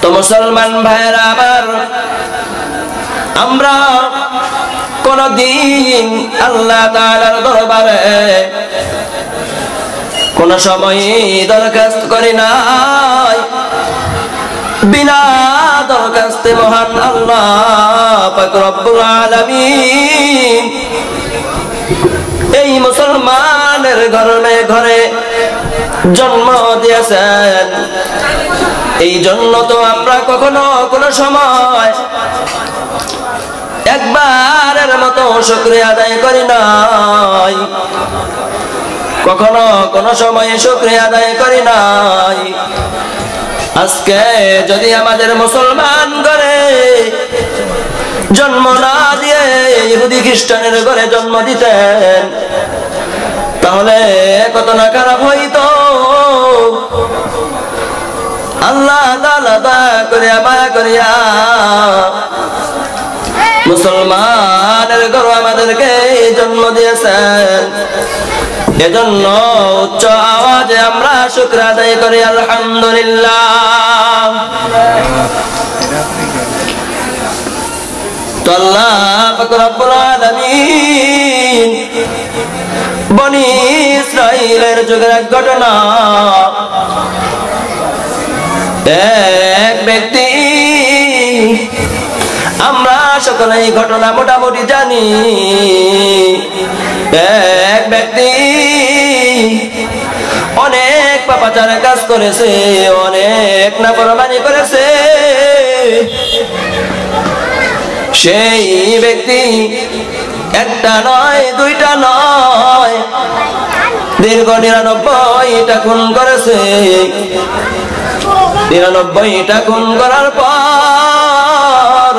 তো মুসলমান ভাইরা আমার, আমরা কোনদিন আল্লাহ তাআলার দরবারে কোন সময় দরখাস্ত করি নাই। বিনা দরখাস্তে মহান আল্লাহ পাক রব্বুল আলামিন এই মুসলমানের ঘরে ঘরে জন্ম দিয়েছেন। এই জন্য তো আমরা কখনো কোনো সময় একবারের মতো শুকরিয়া আদায় করি নাই, কখনো কোনো সময় শুকরিয়া আদায় করি নাই। আজকে যদি আমাদের মুসলমান ঘরে জন্ম না দিয়ে ইহুদি খ্রিস্টানের ঘরে জন্ম দিতেন, তাহলে কত না খারাপ হইতো। আল্লাহ তাআলা দয়া করে মায়া করিয়া মুসলমানের ঘরে আমাদেরকে জন্ম দিয়েছেন। এজন্য উচ্চ আওয়াজে আমরা শুকর আদায় করি আলহামদুলিল্লাহ। তো আল্লাহ পাক রব্বুল আলামিন বনি ইসরাইলের যুগের এক ঘটনা, এক ব্যক্তি, আমরা সকলে এই ঘটনা মোটামুটি জানি। এক ব্যক্তি অনেক পাপাচারের কাজ করেছে, অনেক নাফরমানি করেছে। সেই ব্যক্তি একটা নয়, দুইটা নয়, দীর্ঘ 99টা খুন করেছে। 99টা খুন করার পর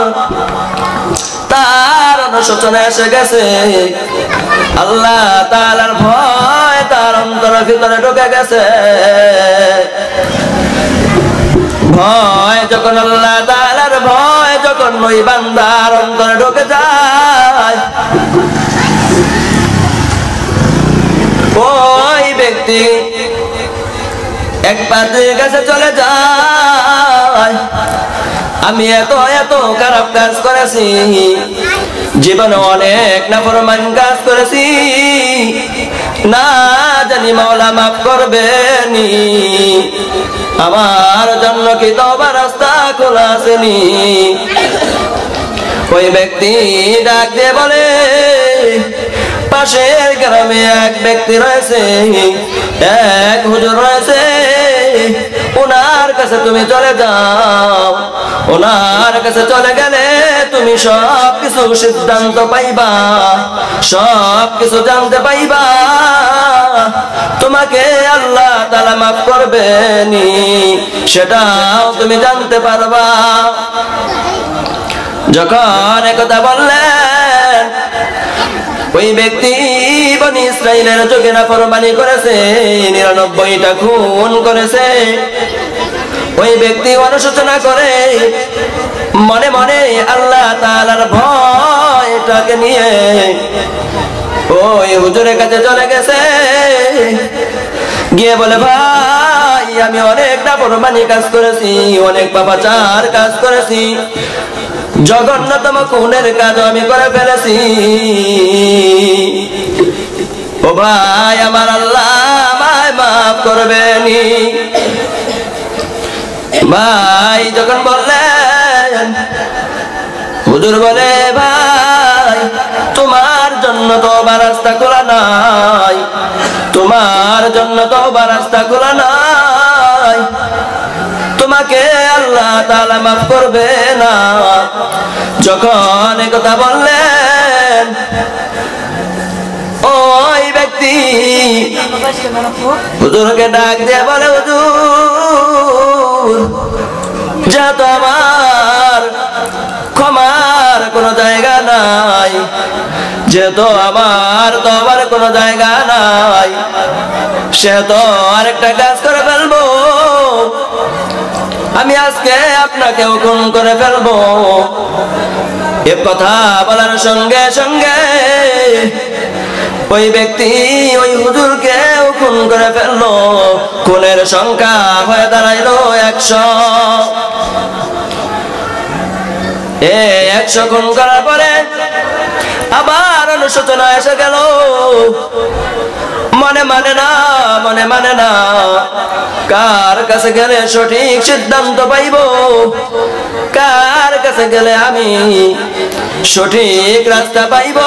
তার অনুশোচনা এসে গেছে। আল্লাহ তাআলার ভয় তার অন্তরের ভিতরে ঢুকে গেছে। ভয় যখন, আল্লাহ তাআলার ভয় যখন ওই বান্দার অন্তরে ঢুকে যায়, ওই ব্যক্তি এক পাত্রের কাছে চলে যায়। আমি এত এত খারাপ কাজ করেছি, জীবনে অনেক নাফরমান কাজ করেছি, না জানি মাওলা মাফ করবেনি, আমার জন্য কি তওবার রাস্তা খোলা আসেনি? ওই ব্যক্তি ডাক দিয়ে বলে, পাশের গ্রামে এক ব্যক্তি রয়েছে, এক হুজুর রয়েছে, ওনার কাছে তুমি চলে যাও। ওনার কাছে চলে গেলে তুমি সব কিছু সিদ্ধান্ত পাইবা, সব কিছু জানতে পাইবা, তোমাকে আল্লাহ তাআলা মাফ করবেনি সেটাও তুমি জানতে পারবা। যখন একথা বললেন, ওই ব্যক্তি বনি ইসরাইলের যুগে নাফরমানি করেছে, 99টা খুন করেছে। ওই ব্যক্তি অনুশোচনা করে মনে মনে আল্লাহ তাআলার ভয়টাকে নিয়ে ওই হুজুরের কাছে চলে গেছে। গিয়ে বলে, ভাই আমি অনেক নাফরমানি কাজ করেছি, অনেক পাপাচার কাজ করেছি, জঘন্যতম খুনের কাজ আমি করে ফেলেছি। ও ভাই, আমার আল্লাহ আমায় মাফ করবেনি। ভাই যখন বললেন, হুজুর বলে, ভাই তোমার জন্য তওবার রাস্তা খোলা নাই, তোমার জন্য তওবার রাস্তা খোলা নাই, তোমাকে আল্লাহ তাআলা মাফ করবে না। যখন একথা বললেন, ওই ব্যক্তি হুজুরকে ডাক দিয়ে বলে, হুজুর যেহেতু আমার ক্ষমার কোনো জায়গা নাই, যেহেতু আমার তওবার কোনো জায়গা নাই, সে তো আরেকটা কাজ করে ফেলবো। আমি আজকে আপনাকে খুন করে ফেলবো। এ কথা বলার সঙ্গে সঙ্গে ওই ব্যক্তি ওই হুজুরকে খুন করে ফেললো। খুনের সংখ্যা হয়ে দাঁড়াইলো 100। 100 খুন করার পরে আবার অনুশোচনা এসে গেল, মনে মানে না কার কাছে গেলে সঠিক সিদ্ধান্ত পাইব, কার কাছে গেলে আমি সঠিক রাস্তা পাইব।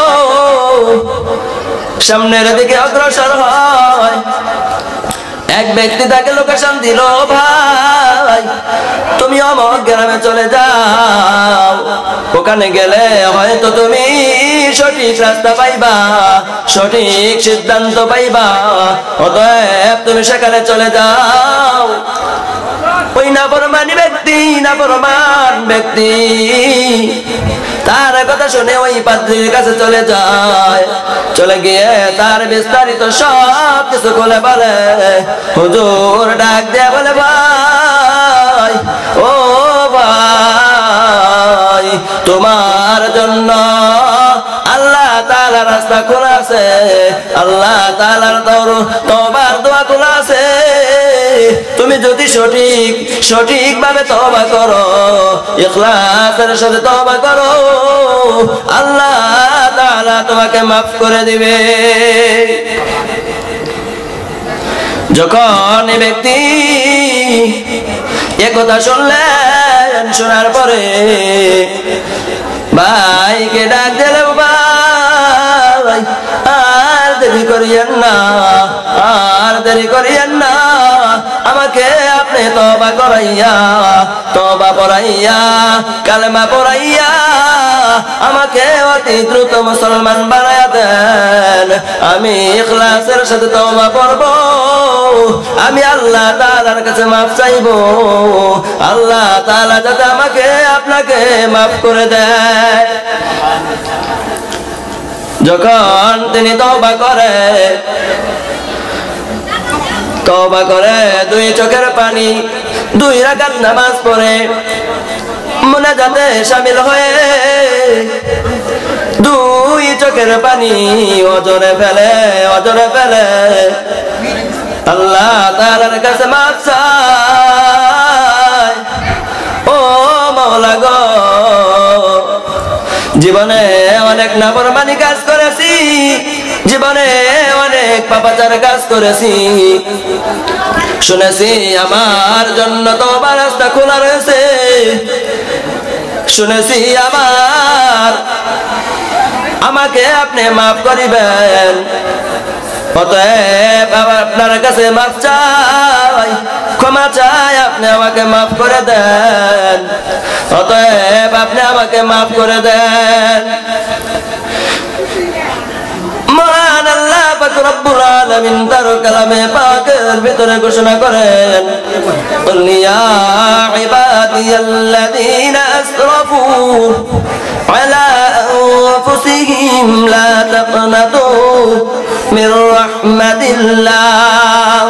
সামনের দিকে অগ্রসর হয়, এক ব্যক্তি তাকে লোকেশন দিল, ভাই তুমি অমুক গ্রামে চলে যাও, ওখানে গেলে হয়তো তুমি সঠিক রাস্তা পাইবা, সঠিক সিদ্ধান্ত পাইবা, অতএব তুমি সেখানে চলে যাও। ওই নাফরমান ব্যক্তি তার কথা শুনে ওই পাদ্রীর কাছে চলে যায়, চলে গিয়ে তার বিস্তারিত সব কিছু খুলে বলে। হুজুর ডাক দিয়ে বলে, ভাই ও ভাই, তোমার জন্য আল্লাহ তাআলার রাস্তা খোলা আছে, আল্লাহ তাআলার তওবার দোয়া খোলা আছে। তুমি যদি সঠিকভাবে তওবা করো, ইখলাসের সাথে তওবা করো, আল্লাহ তাআলা তোমাকে মাফ করে দিবে। যখন এই ব্যক্তি একথা শুনলেন, শোনার পরে ভাইকে ডাক দিলে, ভাই আর দেরি করিয়েন না, আমাকে আপনি তওবা করাইয়া, তওবা পড়াইয়া, কালেমা পড়াইয়া আমাকে অতি দ্রুত মুসলমান বানায়া দেন। আমি ইখলাসের সাথে তওবা করব, আমি আল্লাহ তাআলার কাছে মাফ চাইব, আল্লাহ তাআলা যাতে আমাকে আপনাকে মাফ করে দেয়। যখন তিনি তওবা করে 2 চোখের পানি, 2 রাকাত নামাজ পড়ে মুনাজাতে শামিল হয়ে 2 চোখের পানি অজরে ফেলে আল্লাহ তাআলার কাছে মাফ চায়। ও মাওলা গো, জীবনে অনেক নাফরমানি কাজ করেছি, জীবনে অনেক পাপাচার কাজ করেছি, শুনেছি আমার জন্য তওবার রাস্তা খোলা রয়েছে, শুনেছি আমাকে আপনি মাফ করিবেন, অতএব আপনার কাছে মাফ চাই, ক্ষমা চাই, আপনি আমাকে মাফ করে দেন, অতএব আপনি আমাকে মাফ করে দেন। মহান আল্লাহ পাক রব্বুল আলামিন তার কালামে পাকের ভিতরে ঘোষণা করেন, কুল ইয়া ইবাদিয়াল্লাযীনা আসরাফু আলা আনফুসিহিম লা তাকনাতু মির রাহমাতিল্লাহ।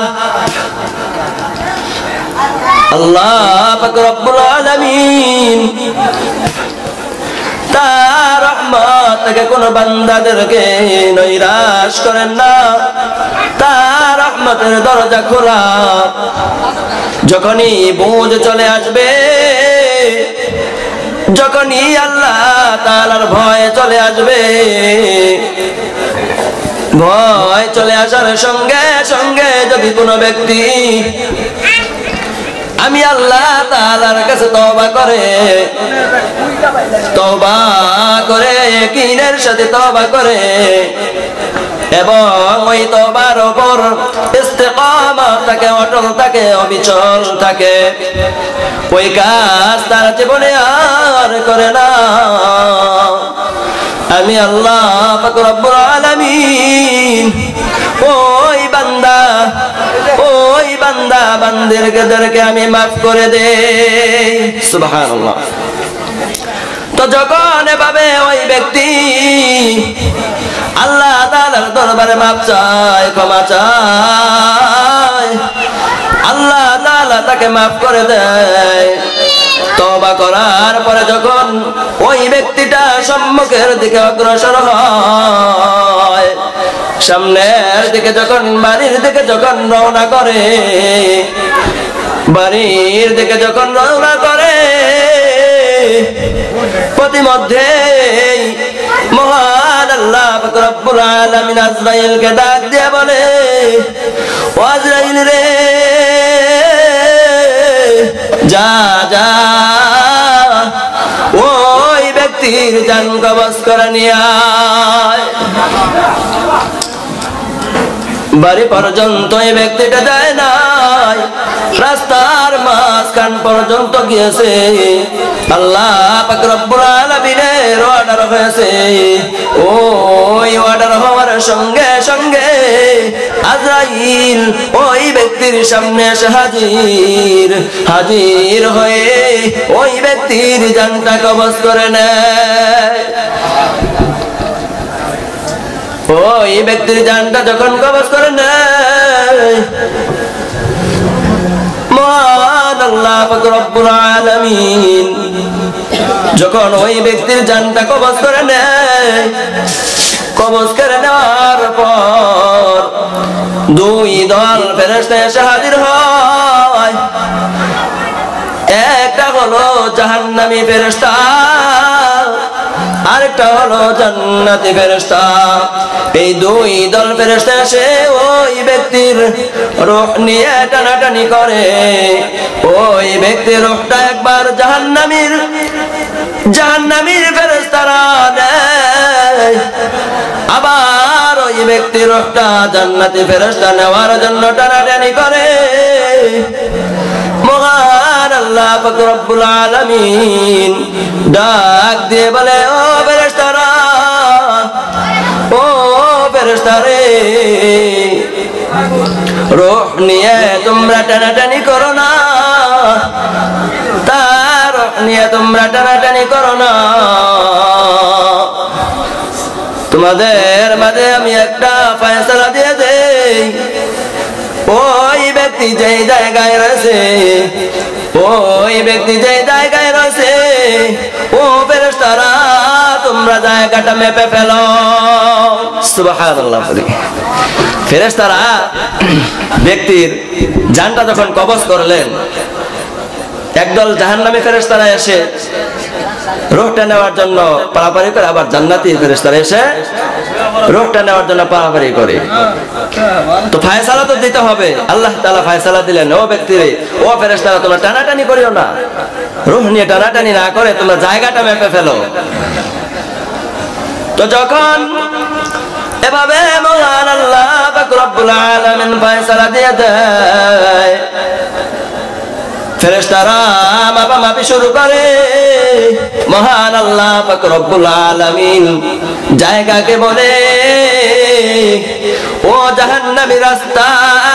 আল্লাহ পাক রব্বুল আলামিন তার রহমত থেকে কোন বান্দাদেরকে নৈরাশ করেন না, তার রহমতের দরজা খোলা। যখনই বুঝ চলে আসবে, যখনই আল্লাহ তাআলার ভয় চলে আসবে, ভয় চলে আসার সঙ্গে সঙ্গে যদি কোনো ব্যক্তি আমি আল্লাহ তাআলার কাছে তওবা করে ইয়াকিনের সাথে তওবা করে এবং ওই তওবার উপর ইস্তেকামত থাকে, অটল থাকে, অবিচল থাকে, ওই কাজ তার জীবনে আর করে না, আমি আল্লাহ পাক রব্বুল আলামিন ওই বান্দা বান্দিদেরকে আমি মাফ করে দেই। সুবহানাল্লাহ। তো যখন এভাবে ওই ব্যক্তি আল্লাহ তাআলার দরবারে মাফ চায়, ক্ষমা চায়, আল্লাহ তাআলা তাকে মাফ করে দেয়। তওবা করার পরে যখন ওই ব্যক্তিটা সম্মুখের দিকে অগ্রসর হয়, সামনের দিকে যখন বাড়ির দিকে যখন রওনা করে, ইতিমধ্যে মহান আল্লাহ পাক রব্বুল আলামিন আজরাইলকে ডাক দিয়ে বলে, ও আজরাইল রে, যা যা ওই ব্যক্তির জান কবজ করে নিয়ে আয়। বাড়ি পর্যন্ত এই ব্যক্তিটা যায় নাই, রাস্তার মাঝখান পর্যন্ত গিয়েছে। আল্লাহ পাক রব্বুল আলামিনের অর্ডার হয়েছে। ওই অর্ডার হওয়ার সঙ্গে সঙ্গে আজরাইল ওই ব্যক্তির সামনে এসে হাজির হয়ে ওই ব্যক্তির জানটা কবজ করে নেয়। ওই ব্যক্তির জানটা যখন কবজ করে নেয়, মহান আল্লাহ পাক রব্বুল আলামিন যখন ওই ব্যক্তির জানটা কবজ করে নেয়, কবজ করে নেওয়ার পর দুই দল ফেরেশতা এসে হাজির হয়। একটা হলো জাহান্নামী ফেরেশতা, আরেকটা হলো জান্নাতি ফেরেশতা। এই দুই দল ফেরেশতা এসে ওই ব্যক্তির রূহ নিয়ে টানাটানি করে। ওই ব্যক্তির রূহটা একবার জাহান্নামীর ফেরেশতারা নেয়, আবার ওই ব্যক্তির রূহটা জান্নাতি ফেরেশতা নেওয়ার জন্য টানাটানি করে। মহান আল্লাহ পাক রব্বুল আলামিন ডাক দিয়ে বলে, ও ফেরেশতারা, ও ফেরেশতারে, রূহ নিয়ে তোমরা টানাটানি করো না, তার রূহ নিয়ে তোমরা টানাটানি করো না। তোমাদের মাঝে আমি একটা ফয়সালা দিয়ে দেই। ওই ব্যক্তি যেই জায়গায় রয়েছে, ওই ব্যক্তি যেই জায়গায় রয়েছে, ও ফেরেশতারা তোমরা জায়গাটা মেপে ফেলো। সুবহানাল্লাহ। ফেরেশতারা ব্যক্তির জানটা যখন কবজ করলেন, একদল জাহান্নামী ফেরেশতারা এসে রূহটা নেওয়ার জন্য পারাপারি করে, আবার জান্নাতি ফেরেশতারা এসে রূহটা নেওয়ার জন্য পারাপারি করে। তো ফয়সালা তো দিতে হবে। আল্লাহ তাআলা ফয়সালা দিলেন, ও ব্যক্তিরে, ও ফেরেশতারা তোমরা টানাটানি করিও না, রূহ নিয়ে টানাটানি না করে তোমরা জায়গাটা মেপে ফেলো। তো যখন এভাবে মহান আল্লাহ পাক রব্বুল আলামিন ফয়সালা দিয়ে দেয়, ফেরেশতারা মাপামাপি শুরু করে। মহান আল্লাহ পাক রব্বুল আলামিন জায়গাকে বলে, ও জাহান্নামী রাস্তা,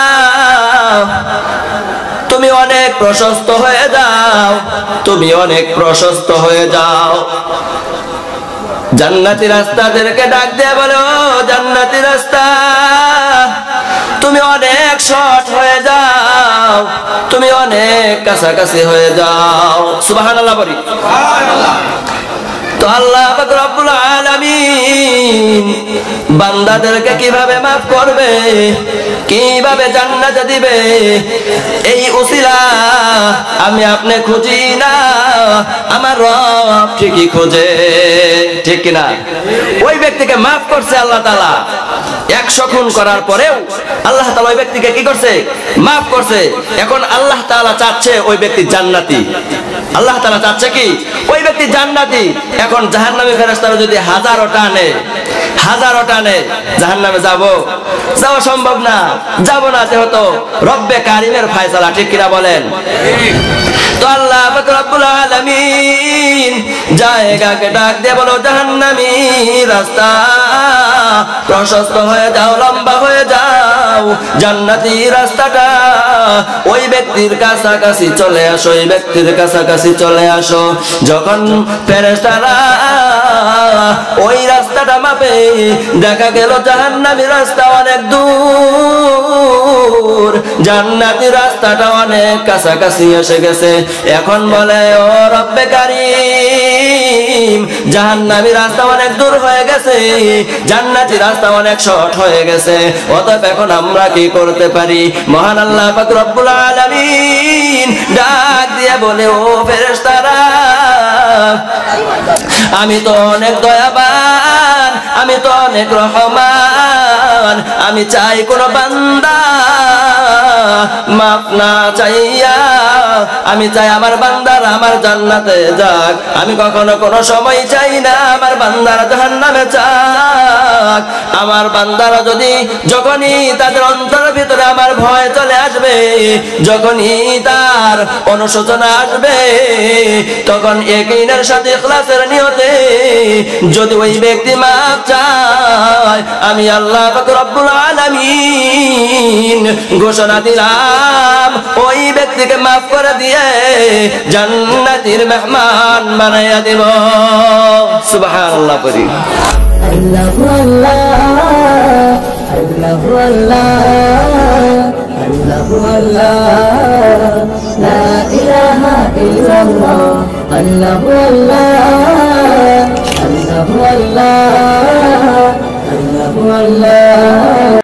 তুমি অনেক প্রশস্ত হয়ে যাও, তুমি অনেক প্রশস্ত হয়ে যাও। জান্নাতি রাস্তাদেরকে ডাক দিয়ে বলে, ও জান্নাতি রাস্তা, তুমি অনেক শর্ট হয়ে যাও, তুমি অনেক কাছাকাছি হয়ে যাও। সুবহানাল্লাহ বলি। তো আল্লাহ পাক রব্বুল আলামিন বান্দাদেরকে কিভাবে মাফ করবে, কিভাবে জান্নাতে দিবে, এই উসিলা আমি আপনি খুঁজি না, আমার রব ঠিকই খোঁজে, ঠিক কিনা? ওই ব্যক্তিকে মাফ করছে আল্লাহ তাআলা 100 খুন করার পরেও আল্লাহ তাআলা ওই ব্যক্তিকে কি করছে? মাফ করছে। এখন আল্লাহ তাআলা চাচ্ছে ওই ব্যক্তি জান্নাতি। আল্লাহ তাআলা চাচ্ছে কি? ওই ব্যক্তি জান্নাতি। এখন জাহান্নামী ফেরেশতারা যদি হাজারোটা নেয় জাহান্নামে যাওয়া সম্ভব না, যাব না, যেহেতু রব্বে কারিমের ফয়সালা, ঠিক কিনা বলেন? তো আল্লাহ পাক রব্বুল আলামিন জায়গাকে ডাক দিয়ে বলো, জাহান্নামী রাস্তা প্রশস্ত হয়ে যাও, লম্বা হয়ে যাও, জান্নাতি রাস্তাটা ওই ব্যক্তির কাছাকাছি চলে আসো, ওই ব্যক্তির কাছাকাছি চলে আসো। যখন ফেরেশতারা ওই রাস্তাটা মাপে, দেখা গেল জাহান্নামী রাস্তা অনেক দূর, জান্নাতি রাস্তাটা অনেক কাছাকাছি এসে গেছে। এখন বলে, ও রব্বে কারীম, জাহান্নামী রাস্তা অনেক দূর হয়ে গেছে, জান্নাতি রাস্তা অনেক শর্ট হয়ে গেছে, অতএব এখন আমরা কি করতে পারি? মহান আল্লাহ পাক রব্বুল আলামিন ডাক দিয়ে বলে, ও ফেরেশতারা, আমি তো অনেক দয়াবান, আমি তো অনেক রহমান। আমি চাই কোন বান্দা মাফ না চাইয়া, আমি চাই আমার বান্দারা আমার জান্নাতে যাক। আমি কখনো কোনো সময় চাই না আমার বান্দারা জাহান্নামে যাক। আমার বান্দারা যদি যখনই তাদের অন্তরের ভিতরে আমার ভয় চলে আসবে, যখনই তার অনুশোচনা আসবে, তখন ইয়াকিনের সাথে ইখলাসের নিয়তে যদি ওই ব্যক্তি মাফ চায়, আমি আল্লাহ পাক রব্বুল আলামিন ঘোষণা দিলাম ওই ব্যক্তিকে মাফ করে দিয়ে জান্নাতের মেহমান বানাইয়া দেব। সুবহানাল্লাহ পড়ি। আল্লাহু আল্লাহ, আল্লাহু আল্লাহ, আল্লাহু আল্লাহ, লা ইলাহা ইল্লাল্লাহ, আল্লাহু আল্লাহ, আল্লাহু আল্লাহ, আল্লাহু আল্লাহ।